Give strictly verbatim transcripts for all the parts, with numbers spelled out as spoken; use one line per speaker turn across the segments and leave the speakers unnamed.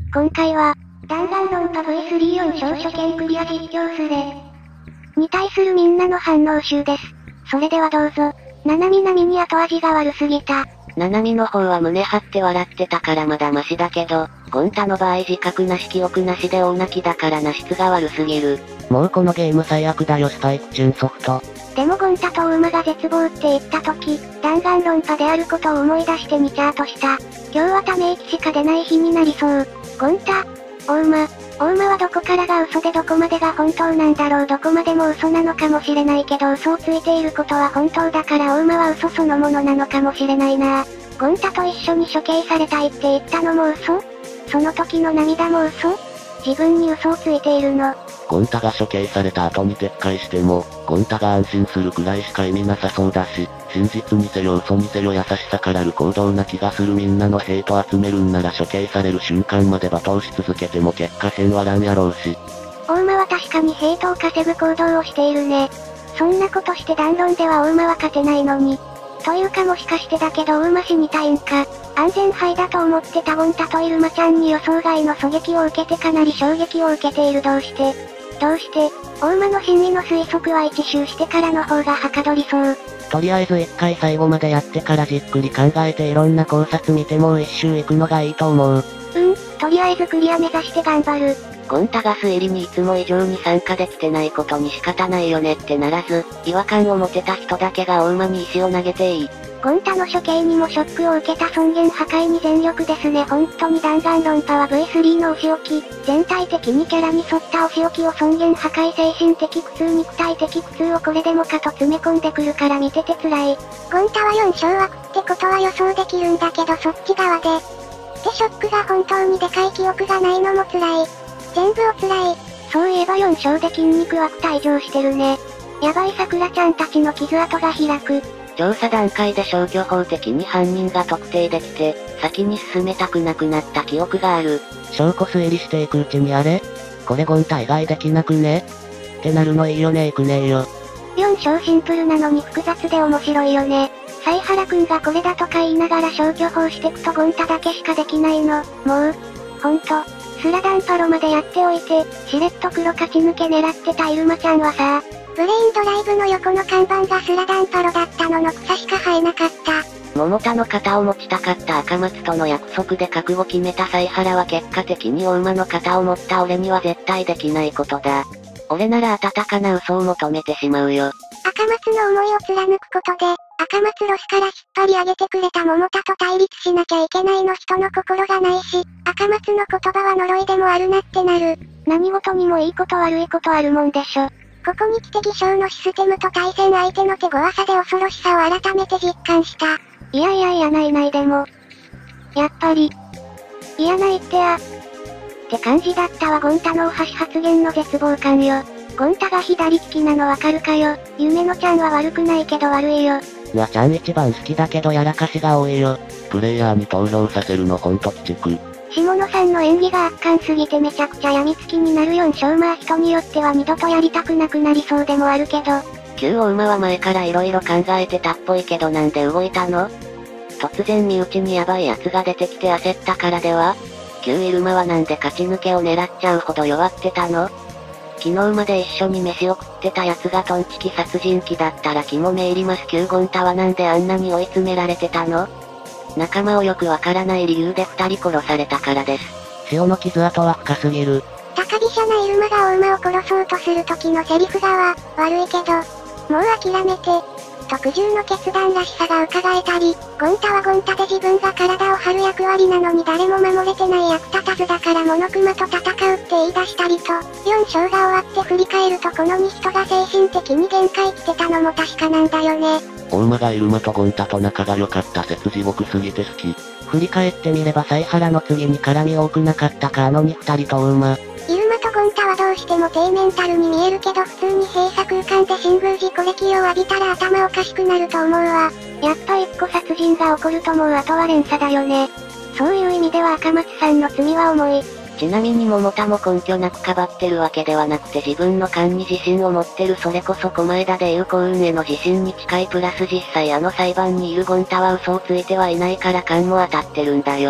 今回は、弾丸論破 ブイスリーよん 章初見クリア実況スレに対するみんなの反応集です。それではどうぞ。ななみなみに後味が悪すぎた。
ななみの方は胸張って笑ってたからまだマシだけど、ゴンタの場合自覚なし記憶なしで大泣きだからな質が悪すぎる。
もうこのゲーム最悪だよスパイクチューンソフト。
でもゴンタとウーマが絶望って言った時、弾丸論破であることを思い出してにチャートした。今日はため息しか出ない日になりそう。ゴンタ、オウマ、オウマはどこからが嘘でどこまでが本当なんだろう。どこまでも嘘なのかもしれないけど嘘をついていることは本当だからオウマは嘘そのものなのかもしれないな。ゴンタと一緒に処刑されたいって言ったのも嘘？その時の涙も嘘？自分に嘘をついているの。
ゴンタが処刑された後に撤回しても、ゴンタが安心するくらいしか意味なさそうだし、真実にせよ嘘にせよ優しさからる行動な気がする。みんなのヘイト集めるんなら処刑される瞬間まで罵倒し続けても結果変わらんやろうし。
オウマは確かにヘイトを稼ぐ行動をしているね。そんなことして弾論ではオウマは勝てないのに。というかもしかしてだけどウーマ死にたいんか。安全牌だと思ってたゴンタとイルマちゃんに予想外の狙撃を受けてかなり衝撃を受けている。どうしてどうして、オウマの心理の推測は一周してからの方がはかどりそう。
とりあえず一回最後までやってからじっくり考えていろんな考察見てもう一周行くのがいいと思う。
うん、とりあえずクリア目指して頑張る。
ゴンタが推理にいつも以上に参加できてないことに仕方ないよねってならず、違和感を持てた人だけがオウマに石を投げていい。
ゴンタの処刑にもショックを受けた尊厳破壊に全力ですね。本当に弾丸論破は ブイスリー のお仕置き、全体的にキャラに沿ったお仕置きを尊厳破壊精神的苦痛肉体的苦痛をこれでもかと詰め込んでくるから見てて辛い。ゴンタはよん小枠ってことは予想できるんだけどそっち側で。でショックが本当にでかい記憶がないのも辛い。全部お辛い。そういえばよん章で筋肉枠退場してるね。やばい桜ちゃんたちの傷跡が開く。
調査段階で消去法的に犯人が特定できて、先に進めたくなくなった記憶がある。
証拠推理していくうちにあれこれゴンタ以外できなくねってなるのいいよねいくねえよ。
よん章シンプルなのに複雑で面白いよね。犀原くんがこれだとか言いながら消去法してくとゴンタだけしかできないの。もう、ほんと、スラダンパロまでやっておいて、しれっと黒勝ち抜け狙ってたイルマちゃんはさ、ブレインドライブの横の看板がスラダンパロだったのの草しか生えなかった。
桃田の肩を持ちたかった赤松との約束で覚悟決めた犀原は結果的に大馬の肩を持った俺には絶対できないことだ。俺なら温かな嘘を求めてしまうよ。
赤松の思いを貫くことで、赤松ロスから引っ張り上げてくれた桃田と対立しなきゃいけないの人の心がないし、赤松の言葉は呪いでもあるなってなる。何事にもいいこと悪いことあるもんでしょ。ここに来て偽証のシステムと対戦相手の手強さで恐ろしさを改めて実感した。いやいやいやないないでも。やっぱり。いやないってや。って感じだったわゴンタのお箸発言の絶望感よ。ゴンタが左利きなのわかるかよ。夢のちゃんは悪くないけど悪いよ。
なちゃん一番好きだけどやらかしが多いよ。
プレイヤーに投票させるのほんと鬼畜。
下野さんの演技が圧巻すぎてめちゃくちゃ病みつきになるよん章。まあ人によっては二度とやりたくなくなりそうでもあるけど。
旧大馬は前から色々考えてたっぽいけどなんで動いたの？突然身内にヤバい奴が出てきて焦ったからでは？旧イルマはなんで勝ち抜けを狙っちゃうほど弱ってたの？昨日まで一緒に飯を食ってた奴がトンチキ殺人鬼だったら肝め入ります。旧ゴンタはなんであんなに追い詰められてたの？仲間をよくわからない理由で二人殺されたからです。
潮の傷跡は深すぎる。
高飛車なイルマが大馬を殺そうとする時のセリフがは、悪いけど、もう諦めて。特重の決断らしさが伺えたり、ゴンタはゴンタで自分が体を張る役割なのに誰も守れてない役立たずだからモノクマと戦うって言い出したりと、よん章が終わって振り返るとこのに人が精神的に限界来てたのも確かなんだよね。
大馬がイルマとゴンタと仲が良かった説地獄すぎて好き。
振り返ってみれば犀原の次に絡み多くなかったかあのに二人と大馬。
イルマとゴンタはどうしても低メンタルに見えるけど普通に閉鎖空間で新宮寺コレキを浴びたら頭おかしくなると思うわ。やっぱ一個殺人が起こるともうあとは連鎖だよね。そういう意味では赤松さんの罪は重い。
ちなみに桃田も根拠なくかばってるわけではなくて自分の勘に自信を持ってる。それこそ狛枝でいう幸運への自信に近いプラス実際あの裁判にいるゴンタは嘘をついてはいないから勘も当たってるんだよ。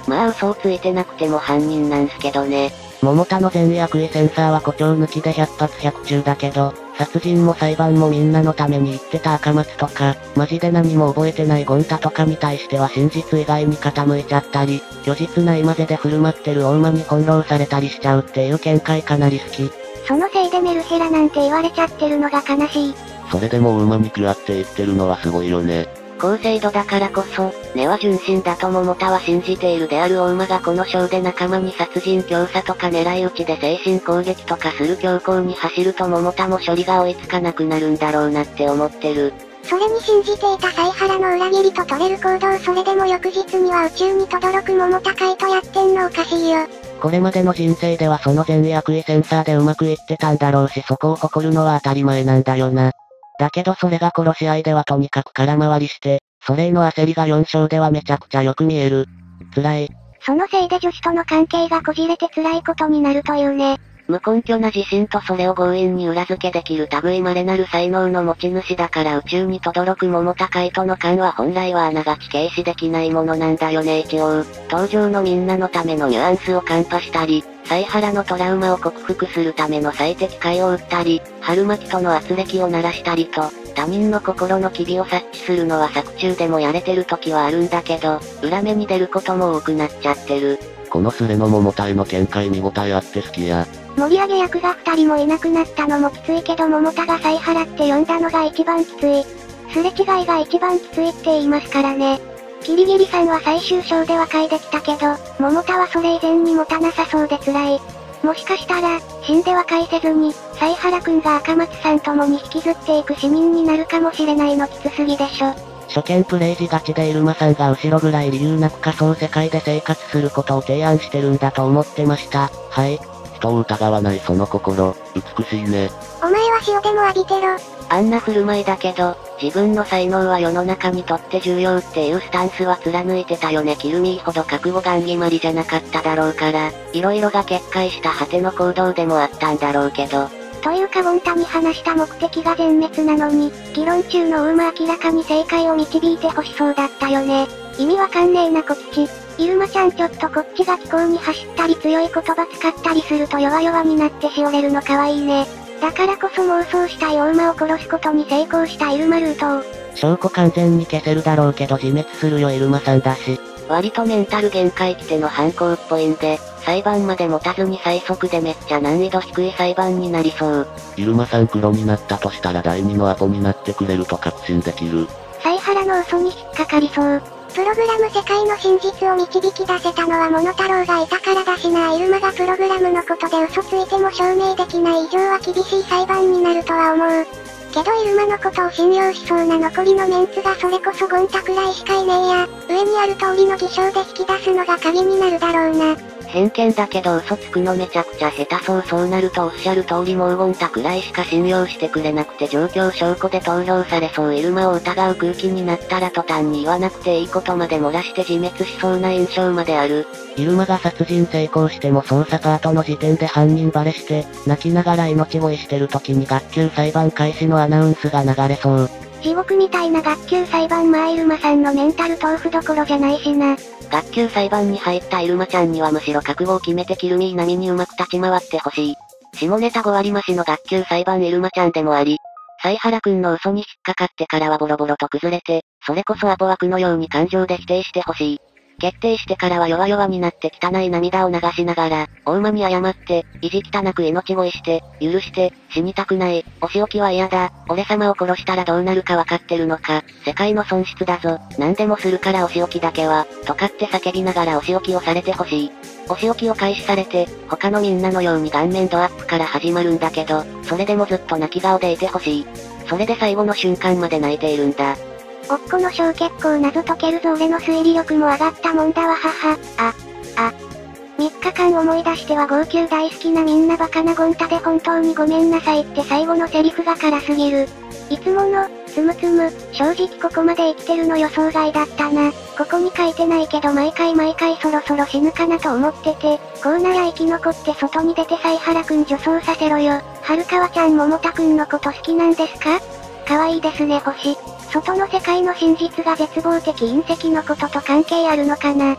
まあ嘘をついてなくても犯人なんすけどね。
桃田の善意悪意センサーは誇張抜きでひゃく発ひゃく中だけど、殺人も裁判もみんなのために言ってた赤松とか、マジで何も覚えてないゴン太とかに対しては真実以外に傾いちゃったり、虚実ないまぜで振る舞ってる大間に翻弄されたりしちゃうっていう見解かなり好き。
そのせいでメルヘラなんて言われちゃってるのが悲しい。
それでも大間に食らって言ってるのはすごいよね。
高精度だからこそ、根は純真だと桃田は信じているである大間がこの章で仲間に殺人教唆とか狙い撃ちで精神攻撃とかする強行に走ると桃田も処理が追いつかなくなるんだろうなって思ってる。
それに信じていた犀原の裏切りと取れる行動、それでも翌日には宇宙に轟く桃田海とやってんのおかしいよ。
これまでの人生ではその善意悪意センサーでうまくいってたんだろうし、そこを誇るのは当たり前なんだよな。だけどそれが殺し合いではとにかく空回りして、それへの焦りがよん章ではめちゃくちゃよく見える。辛い。
そのせいで女子との関係がこじれて辛いことになるというね。
無根拠な自信とそれを強引に裏付けできる類稀なる才能の持ち主だから宇宙に轟く桃田海との間は本来はあながち軽視できないものなんだよね一応。登場のみんなのためのニュアンスをカンパしたり、犀原のトラウマを克服するための最適解を打ったり、春巻との圧力を鳴らしたりと、他人の心の機微を察知するのは作中でもやれてる時はあるんだけど、裏目に出ることも多くなっちゃってる。
このスレの桃田への見解見応えあって好きや。
盛り上げ役が二人もいなくなったのもきついけど桃田が犀原って呼んだのが一番きつい。すれ違いが一番きついって言いますからね。キリギリさんは最終章で和解できたけど、桃田はそれ以前に持たなさそうで辛い。もしかしたら、死んで和解せずに、犀原くんが赤松さんともに引きずっていく市民になるかもしれないのきつすぎでしょ。
初見プレイ時ガチでイルマさんが後ろぐらい理由なく仮想世界で生活することを提案してるんだと思ってました。はい。
人を疑わないその心、美しいね。
お前は塩でも浴びてろ。
あんな振る舞いだけど、自分の才能は世の中にとって重要っていうスタンスは貫いてたよね。キルミーほど覚悟がん決まりじゃなかっただろうから、色々が決壊した果ての行動でもあったんだろうけど。
というかゴン太に話した目的が全滅なのに、議論中のウーマ明らかに正解を導いてほしそうだったよね。意味わかんねえなこっち。イルマちゃんちょっとこっちが気候に走ったり強い言葉使ったりすると弱々になってしおれるの可愛いね。だからこそ妄想したい大間を殺すことに成功したイルマルートを。
証拠完全に消せるだろうけど自滅するよイルマさんだし。
割とメンタル限界来ての犯行っぽいんで、裁判まで持たずに最速でめっちゃ難易度低い裁判になりそう。
イルマさん黒になったとしたら第二のアポになってくれると確信できる。
犀原の嘘に引っかかりそう。プログラム世界の真実を導き出せたのはモノタロウがいたからだしな。イルマがプログラムのことで嘘ついても証明できない以上は厳しい裁判になるとは思う。けどイルマのことを信用しそうな残りのメンツがそれこそゴン太くらいしかいねえや。上にある通りの偽証で引き出すのが鍵になるだろうな。
偏見だけど嘘つくのめちゃくちゃ下手そう。そうなるとおっしゃる通りもうゴン太くらいしか信用してくれなくて状況証拠で投票されそう。イルマを疑う空気になったら途端に言わなくていいことまで漏らして自滅しそうな印象まである。
イルマが殺人成功しても捜査パートの時点で犯人バレして、泣きながら命乞いしてる時に学級裁判開始のアナウンスが流れそう。
地獄みたいな学級裁判。まあイルマさんのメンタル豆腐どころじゃないしな。
学級裁判に入ったイルマちゃんにはむしろ覚悟を決めてキルミー並みにうまく立ち回ってほしい。下ネタご割増しの学級裁判イルマちゃんでもあり、犀原くんの嘘に引っかかってからはボロボロと崩れて、それこそアポ枠のように感情で否定してほしい。決定してからは弱々になって汚い涙を流しながら、大間に謝って、意地汚く命乞いして、許して、死にたくない、お仕置きは嫌だ、俺様を殺したらどうなるかわかってるのか、世界の損失だぞ、何でもするからお仕置きだけは、とかって叫びながらお仕置きをされてほしい。お仕置きを開始されて、他のみんなのように顔面ドアップから始まるんだけど、それでもずっと泣き顔でいてほしい。それで最後の瞬間まで泣いているんだ。
おっこの章結構謎解けるぞ。俺の推理力も上がったもんだわ。はは。あ、あ。みっかかん思い出しては号泣。大好きなみんなバカなゴン太で本当にごめんなさいって最後のセリフが辛すぎる。いつもの、つむつむ、正直ここまで生きてるの予想外だったな。ここに書いてないけど毎回毎回そろそろ死ぬかなと思ってて、こうなら生き残って外に出て犀原くん女装させろよ。春川ちゃん桃太くんのこと好きなんですか？可愛いですね星。外の世界の真実が絶望的隕石のことと関係あるのかな。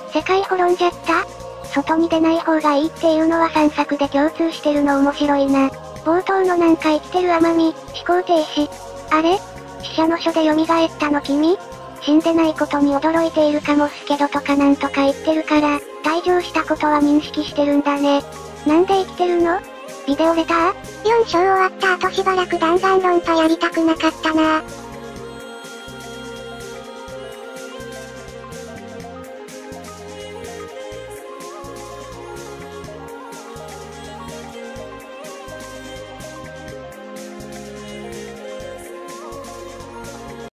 世界滅んじゃった？外に出ない方がいいっていうのはさんさくで共通してるの面白いな。冒頭のなんか生きてる甘み、思考停止。あれ？死者の書で蘇ったの君？死んでないことに驚いているかもっすけどとかなんとか言ってるから、退場したことは認識してるんだね。なんで生きてるの？ビデオレター？ よん 章終わった後しばらく弾丸論とやりたくなかったなぁ。